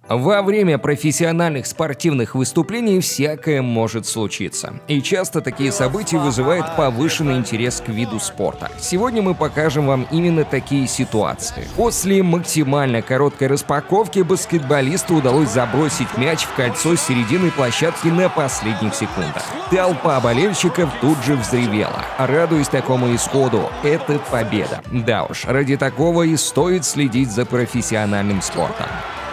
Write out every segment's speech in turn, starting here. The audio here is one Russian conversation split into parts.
Во время профессиональных спортивных выступлений всякое может случиться. И часто такие события вызывают повышенный интерес к виду спорта. Сегодня мы покажем вам именно такие ситуации. После максимально короткой распаковки баскетболисту удалось забросить мяч в кольцо с середины площадки на последних секундах. Толпа болельщиков тут же взревела, радуясь такому исходу. Это победа. Да уж, ради такого и стоит следить за профессиональным спортом.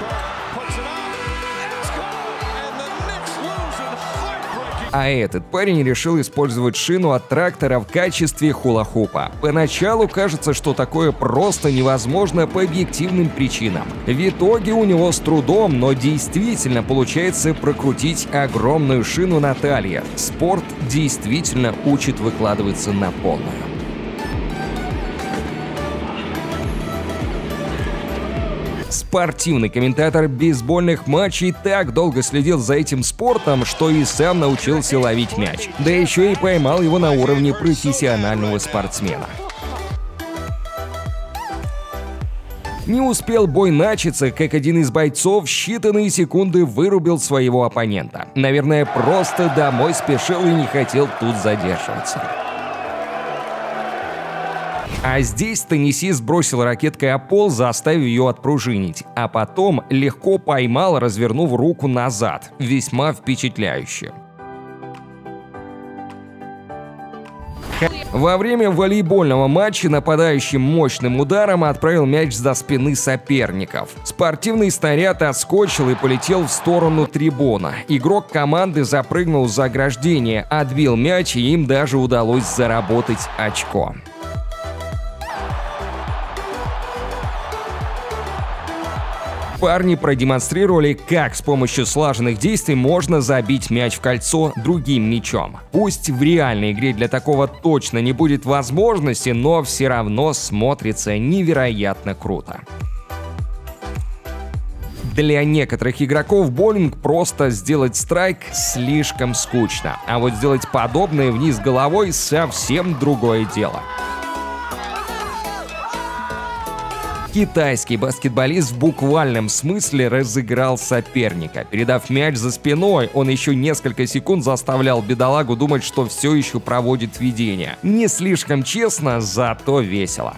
А этот парень решил использовать шину от трактора в качестве хула-хупа. Поначалу кажется, что такое просто невозможно по объективным причинам. В итоге у него с трудом, но действительно получается прокрутить огромную шину на талии. Спорт действительно учит выкладываться на полную. Спортивный комментатор бейсбольных матчей так долго следил за этим спортом, что и сам научился ловить мяч. Да еще и поймал его на уровне профессионального спортсмена. Не успел бой начаться, как один из бойцов в считанные секунды вырубил своего оппонента. Наверное, просто домой спешил и не хотел тут задерживаться. А здесь теннисист бросил ракеткой о пол, заставив ее отпружинить, а потом легко поймал, развернув руку назад. Весьма впечатляюще. Во время волейбольного матча нападающий мощным ударом отправил мяч за спины соперников. Спортивный снаряд отскочил и полетел в сторону трибуна. Игрок команды запрыгнул за ограждение, отбил мяч, и им даже удалось заработать очко. Парни продемонстрировали, как с помощью слаженных действий можно забить мяч в кольцо другим мячом. Пусть в реальной игре для такого точно не будет возможности, но все равно смотрится невероятно круто. Для некоторых игроков боулинг просто сделать страйк слишком скучно, а вот сделать подобное вниз головой совсем другое дело. Китайский баскетболист в буквальном смысле разыграл соперника. Передав мяч за спиной, он еще несколько секунд заставлял бедолагу думать, что все еще проводит видение. Не слишком честно, зато весело.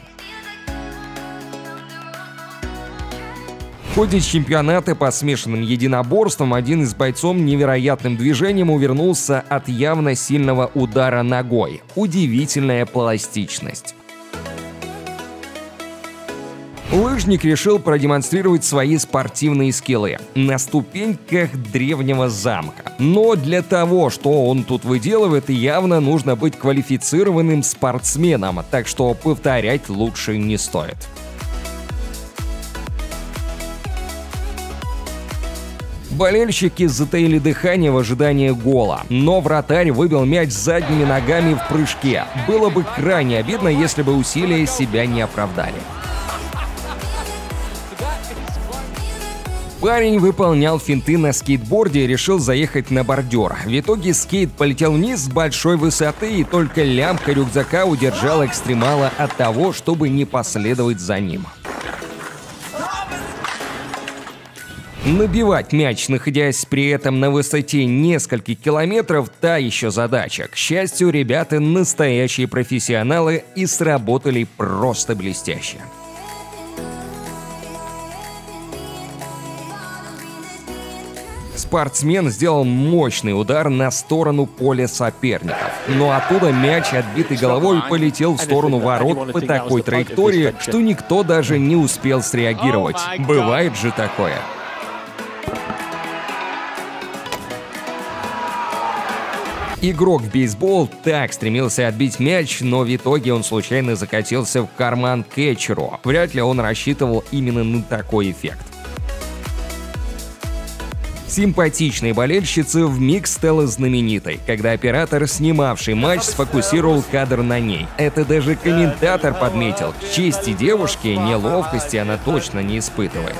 В ходе чемпионата по смешанным единоборствам один из бойцов невероятным движением увернулся от явно сильного удара ногой. Удивительная пластичность. Лыжник решил продемонстрировать свои спортивные скиллы на ступеньках древнего замка. Но для того, что он тут выделывает, явно нужно быть квалифицированным спортсменом, так что повторять лучше не стоит. Болельщики затаили дыхание в ожидании гола, но вратарь выбил мяч задними ногами в прыжке. Было бы крайне обидно, если бы усилия себя не оправдали. Парень выполнял финты на скейтборде и решил заехать на бордюр. В итоге скейт полетел вниз с большой высоты, и только лямка рюкзака удержала экстремала от того, чтобы не последовать за ним. Набивать мяч, находясь при этом на высоте нескольких километров, та еще задача. К счастью, ребята настоящие профессионалы и сработали просто блестяще. Спортсмен сделал мощный удар на сторону поля соперников, но оттуда мяч, отбитый головой, полетел в сторону ворот по такой траектории, что никто даже не успел среагировать. Бывает же такое. Игрок в бейсбол так стремился отбить мяч, но в итоге он случайно закатился в карман кетчеру. Вряд ли он рассчитывал именно на такой эффект. Симпатичная болельщица вмиг стала знаменитой, когда оператор, снимавший матч, сфокусировал кадр на ней. Это даже комментатор подметил. К чести девушки неловкости она точно не испытывает.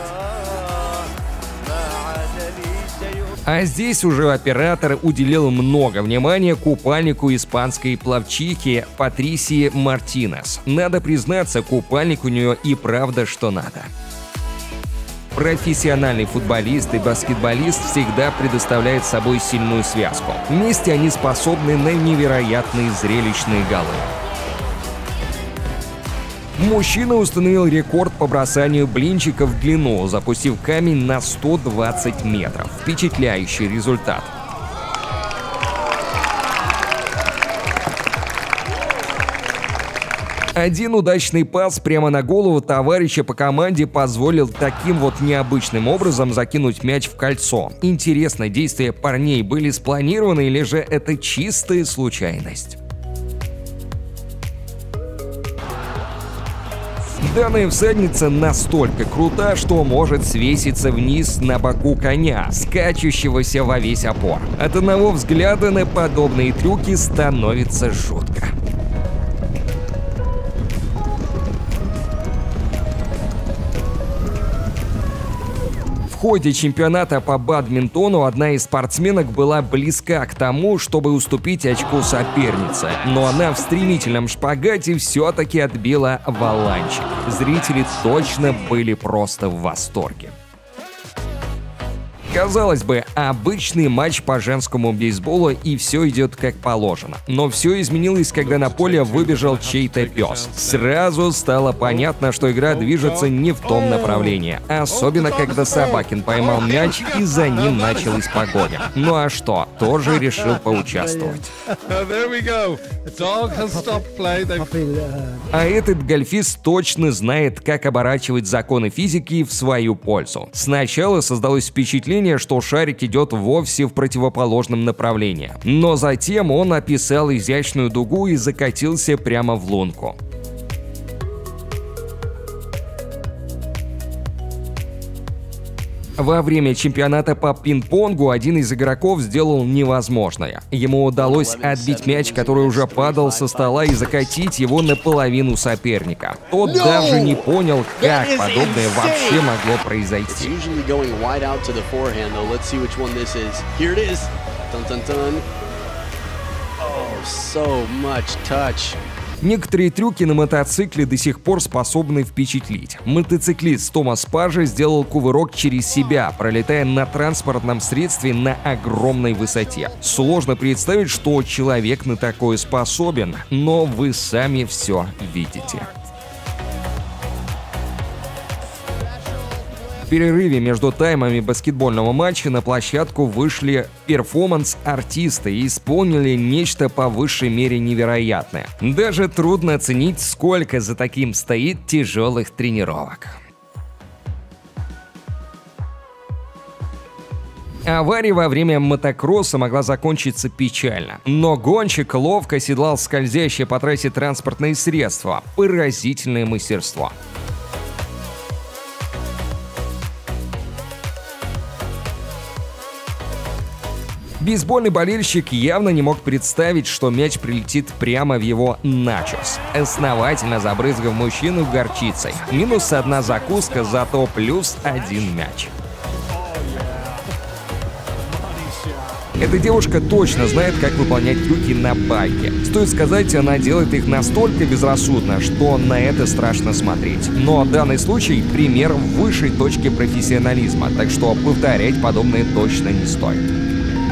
А здесь уже оператор уделил много внимания купальнику испанской пловчихи Патрисии Мартинес. Надо признаться, купальник у нее и правда что надо. Профессиональный футболист и баскетболист всегда предоставляют собой сильную связку. Вместе они способны на невероятные зрелищные голы. Мужчина установил рекорд по бросанию блинчиков в длину, запустив камень на 120 метров. Впечатляющий результат. Один удачный пас прямо на голову товарища по команде позволил таким вот необычным образом закинуть мяч в кольцо. Интересно, действия парней были спланированы или же это чистая случайность? Данная всадница настолько крута, что может свеситься вниз на боку коня, скачущегося во весь опор. От одного взгляда на подобные трюки становится жутко. В ходе чемпионата по бадминтону одна из спортсменок была близка к тому, чтобы уступить очку сопернице, но она в стремительном шпагате все-таки отбила валанчик. Зрители точно были просто в восторге. Казалось бы, обычный матч по женскому бейсболу, и все идет как положено. Но все изменилось, когда на поле выбежал чей-то пес. Сразу стало понятно, что игра движется не в том направлении. Особенно, когда Собакин поймал мяч и за ним началась погоня. Ну а что, тоже решил поучаствовать. А этот гольфист точно знает, как оборачивать законы физики в свою пользу. Сначала создалось впечатление, что шарик идет вовсе в противоположном направлении. Но затем он описал изящную дугу и закатился прямо в лунку. Во время чемпионата по пинг-понгу один из игроков сделал невозможное. Ему удалось отбить мяч, который уже падал со стола, и закатить его наполовину соперника. Тот даже не понял, как подобное вообще могло произойти. Некоторые трюки на мотоцикле до сих пор способны впечатлить. Мотоциклист Томас Пажа сделал кувырок через себя, пролетая на транспортном средстве на огромной высоте. Сложно представить, что человек на такое способен, но вы сами все видите. В перерыве между таймами баскетбольного матча на площадку вышли перформанс-артисты и исполнили нечто по высшей мере невероятное. Даже трудно оценить, сколько за таким стоит тяжелых тренировок. Авария во время мотокросса могла закончиться печально, но гонщик ловко седлал скользящее по трассе транспортное средство. Поразительное мастерство. Бейсбольный болельщик явно не мог представить, что мяч прилетит прямо в его начос, основательно забрызгав мужчину горчицей. Минус одна закуска, зато плюс один мяч. Эта девушка точно знает, как выполнять трюки на байке. Стоит сказать, она делает их настолько безрассудно, что на это страшно смотреть. Но данный случай — пример высшей точки профессионализма, так что повторять подобное точно не стоит.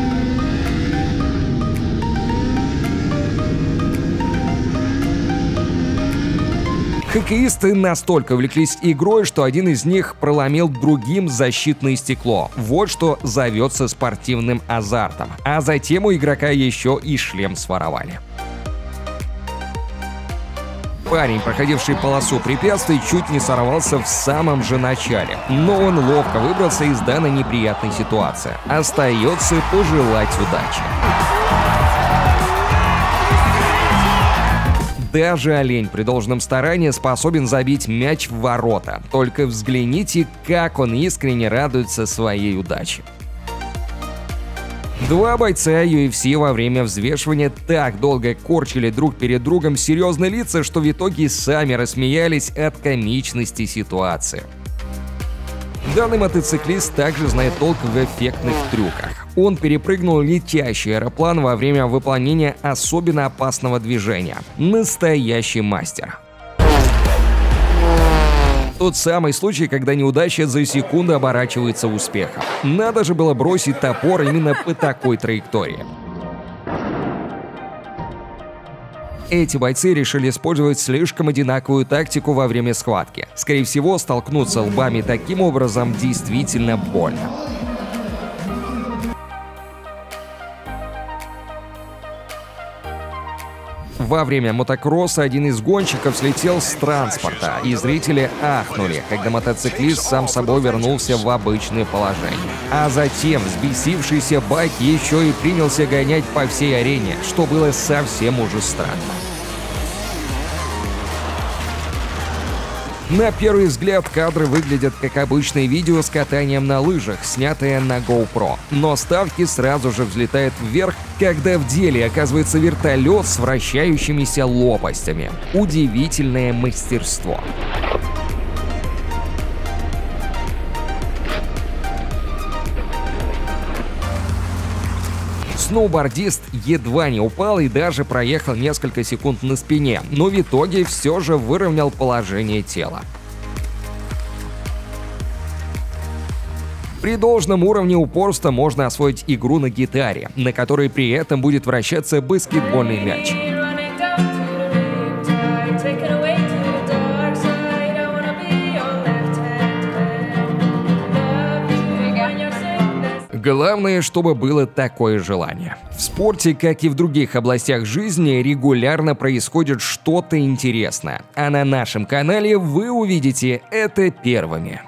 Хоккеисты настолько увлеклись игрой, что один из них проломил другим защитное стекло. Вот что зовется спортивным азартом. А затем у игрока еще и шлем своровали. Парень, проходивший полосу препятствий, чуть не сорвался в самом же начале. Но он ловко выбрался из данной неприятной ситуации. Остается пожелать удачи. Даже олень при должном старании способен забить мяч в ворота. Только взгляните, как он искренне радуется своей удаче. Два бойца UFC во время взвешивания так долго корчили друг перед другом серьезные лица, что в итоге сами рассмеялись от комичности ситуации. Данный мотоциклист также знает толк в эффектных трюках. Он перепрыгнул летящий аэроплан во время выполнения особенно опасного движения. Настоящий мастер. Тот самый случай, когда неудача за секунду оборачивается успехом. Надо же было бросить топор именно по такой траектории. Эти бойцы решили использовать слишком одинаковую тактику во время схватки. Скорее всего, столкнуться лбами таким образом действительно больно. Во время мотокросса один из гонщиков слетел с транспорта, и зрители ахнули, когда мотоциклист сам собой вернулся в обычное положение. А затем взбесившийся байк еще и принялся гонять по всей арене, что было совсем уже странно. На первый взгляд кадры выглядят как обычное видео с катанием на лыжах, снятое на GoPro. Но ставки сразу же взлетают вверх, когда в деле оказывается вертолет с вращающимися лопастями. Удивительное мастерство. Сноубордист едва не упал и даже проехал несколько секунд на спине, но в итоге все же выровнял положение тела. При должном уровне упорства можно освоить игру на гитаре, на которой при этом будет вращаться баскетбольный мяч. Главное, чтобы было такое желание. В спорте, как и в других областях жизни, регулярно происходит что-то интересное. А на нашем канале вы увидите это первыми.